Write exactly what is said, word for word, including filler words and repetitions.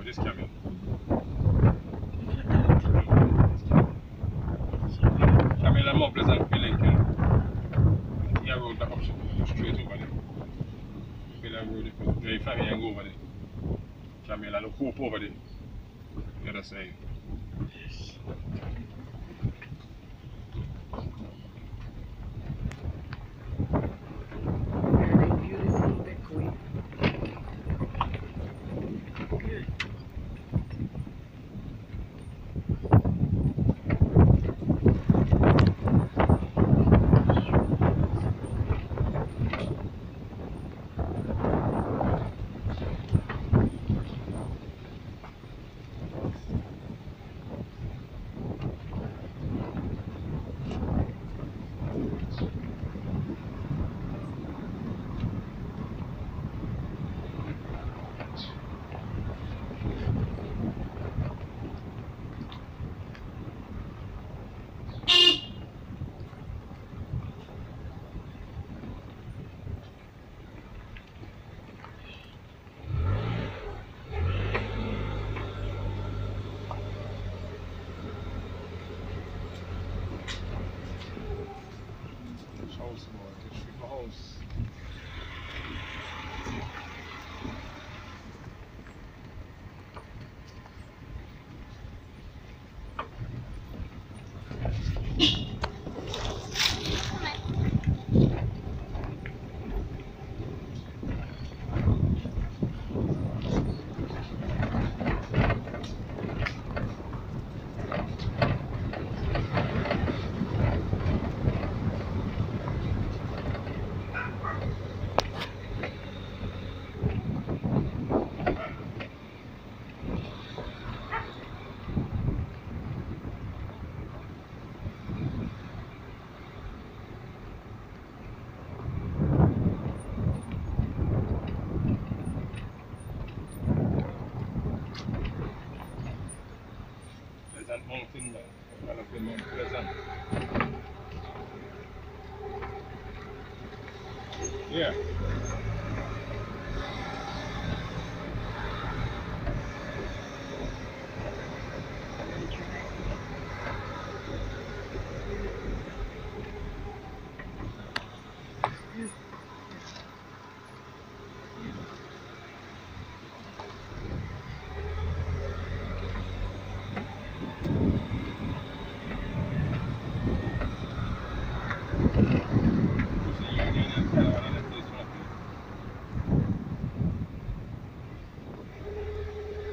this camel. Camel are more pleasant feeling. Yeah, road back up straight over there. Camel road, very family and go over there. Camel and the hope over there. The other side. Very beautiful bequia. Good. House boy, this is the house. Pleasant mountain there. One of the Mount Pleasant. Yeah.